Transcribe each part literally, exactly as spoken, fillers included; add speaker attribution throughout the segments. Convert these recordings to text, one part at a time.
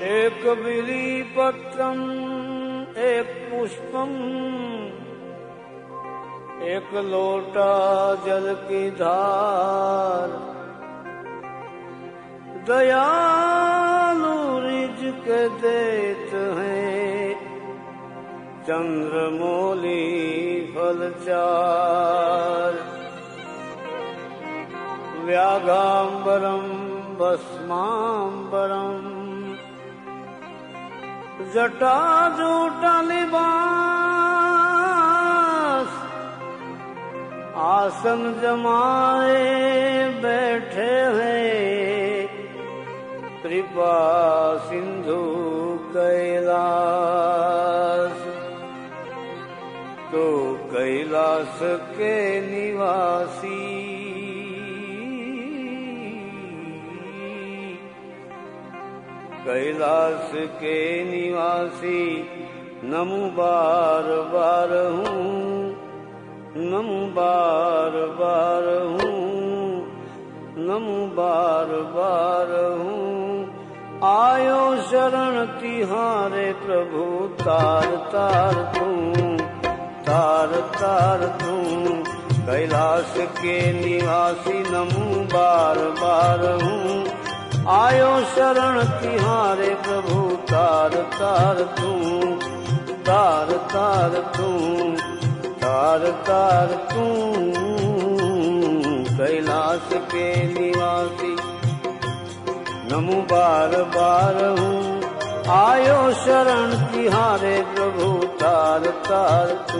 Speaker 1: एक बिलीपत्रम एक पुष्पम एक लोटा जल की धार, दयालु रिझ के देत हैं चंद्रमौली फल चार। व्यागाम्बरम भस्माम्बरम जटाजूटा लिबास, आसन जमाए बैठे हैं कृपा सिंधु कैलाश। तो कैलाश के निवासी कैलाश के निवासी नमु बार बार हूँ, नमु बार बार हूँ, नमु बार बार हूँ। आयो शरण तिहारे प्रभु तार तार तू, तार तार तू। कैलाश के निवासी नमु बार बार हूँ, आयो शरण तिहारे प्रभु तार तार तू, तार तार तू, तार तार तू। कैलाश के निवासी नमु बार बार हूँ, आयो शरण तिहारे प्रभु तार तार तू।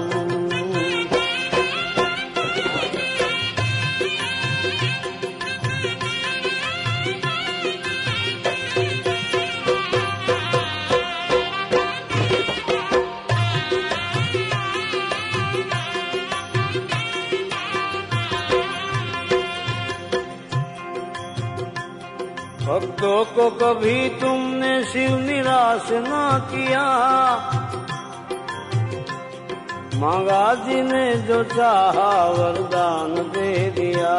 Speaker 1: भक्तों को कभी तुमने शिव निराश ना किया, मांगा जी ने जो चाहा वरदान दे दिया।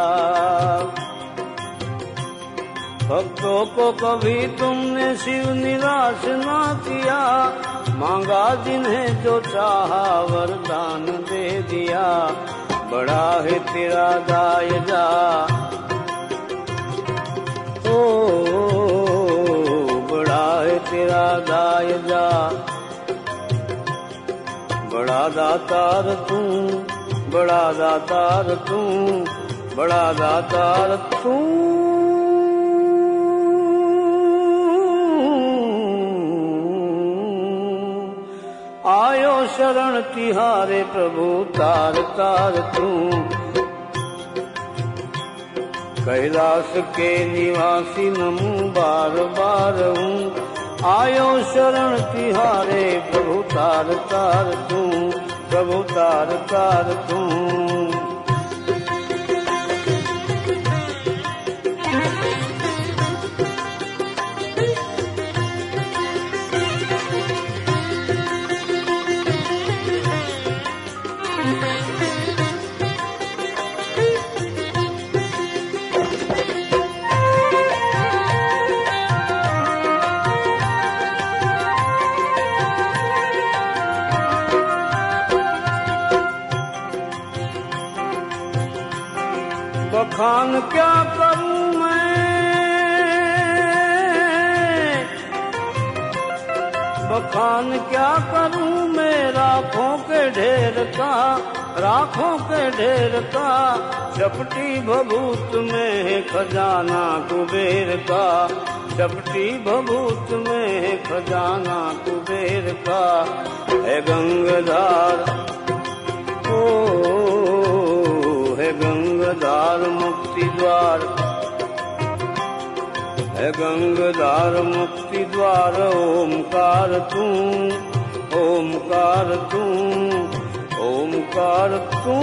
Speaker 1: भक्तों को कभी तुमने शिव निराश ना किया, मांगा जिन्हें जो चाहा वरदान दे दिया। बड़ा है तेरा दायरा ओ, बड़ा है तेरा दायरा, बड़ा दातार तू, बड़ा दातार तू, बड़ा दातार तू। आयो शरण तिहारे प्रभु तार तार तू। कैलाश के निवासी नमु बार बार हूँ, आयो शरण तिहारे प्रभु तार तार तू, प्रभु तार तार तू। बखान क्या करूं मैं, बखान क्या करूं मैं राखों के ढेर का, राखों के ढेर का। चपटी भभूत में है खजाना कुबेर का, चपटी भभूत में है खजाना कुबेर का। है गंगाधार ओ, है गंगाधार मुक्ति द्वार, है गंगाधार मुक्ति द्वार। ओमकार तू, ओमकार तू, ओमकार तू।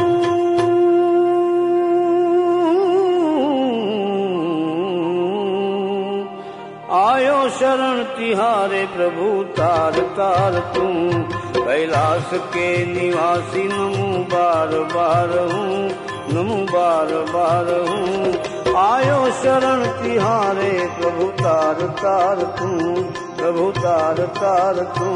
Speaker 1: आयो शरण तिहारे प्रभु तार तार तू। कैलाश के निवासी नमु बार बार हूँ, नमु बार बार हूँ। आयो शरण तिहारे प्रभु तार तार तू। प्रभु तार तार तू।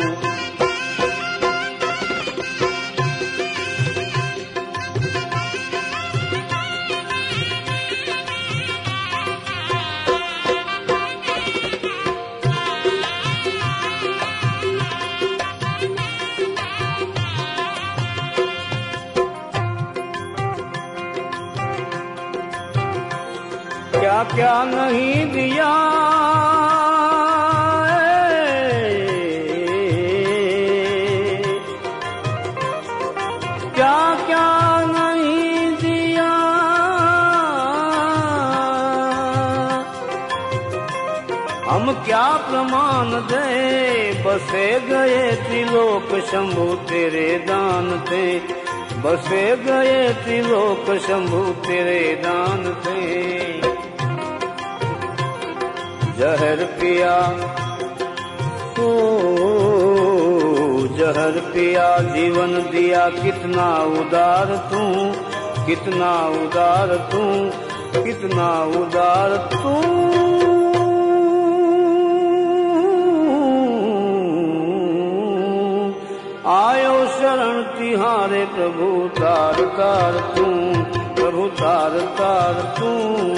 Speaker 1: क्या क्या नहीं दिया क्या क्या नहीं दिया हम क्या प्रमाण दे बसे गए त्रिलोक शंभु तेरे दान थे बसे गए त्रिलोक शंभु तेरे दान थे। जहर पिया ओ जहर पिया जीवन दिया कितना उदार तू कितना उदार तू कितना उदार तू। आयो शरण तिहारे प्रभु तार तार तू प्रभु तार तार तू।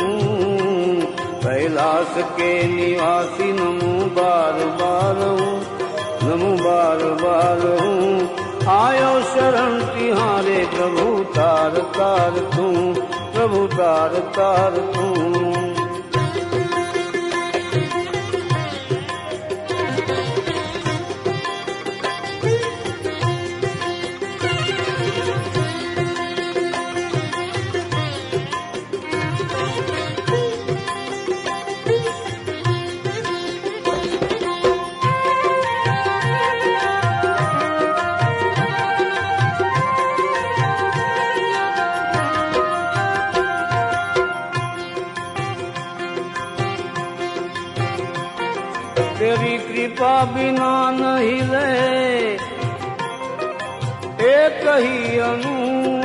Speaker 1: कैलाश के निवासी नमो बार बार हूँ नमो बार बार हूँ। आयो शरण तिहारे प्रभु तार तार तू प्रभु तार तार तू। तेरी कृपा बिना नहीं रहे एक ही अनु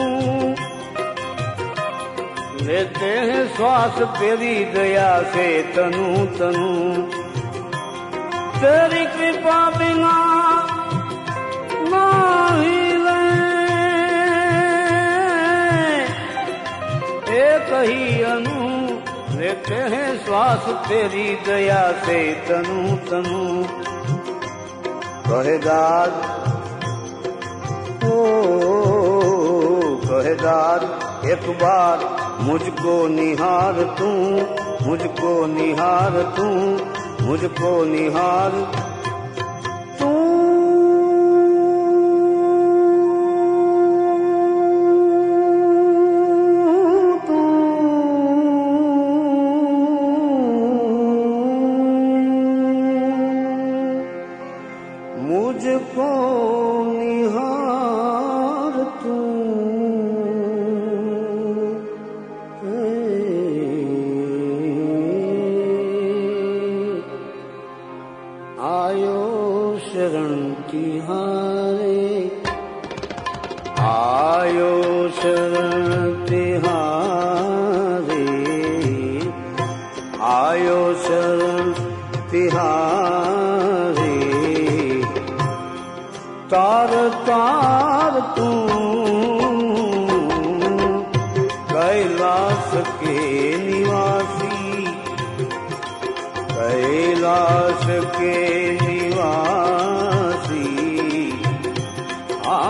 Speaker 1: लेते हैं श्वास तेरी दया से तनु तनु। तेरी कृपा बिना नहीं रहे एक ही अनु लेते हैं श्वास तेरी दया से तनु तनु। कहेदार ओ कहेदार एक बार मुझको निहार तू मुझको निहार तू मुझको निहार तू। मुझको निहार तू आयो शरण तिहारे आयो शरण तिहारे आयो शरण तिहारे। तार तार तू कैलाश के निवासी कैलाश के निवासी। आ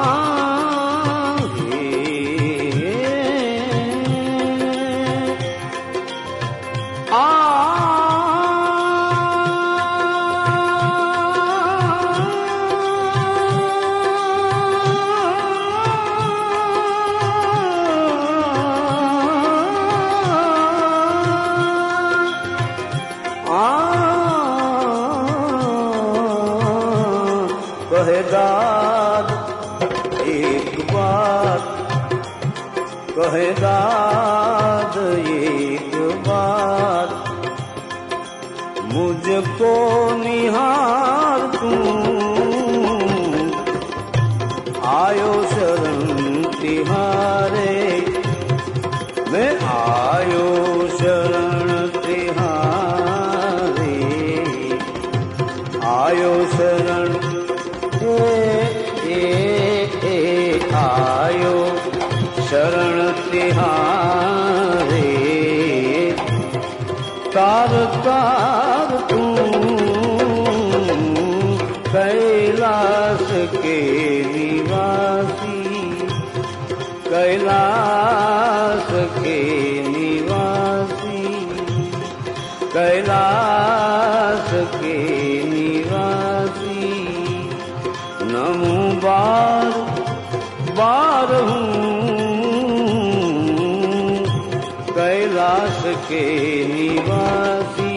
Speaker 1: कहेदार एक बात कहेदार एक बात मुझको निहार तू आयो शरण तिहारे मैं आयो शरण तिहारे। बार हूँ कैलाश के निवासी।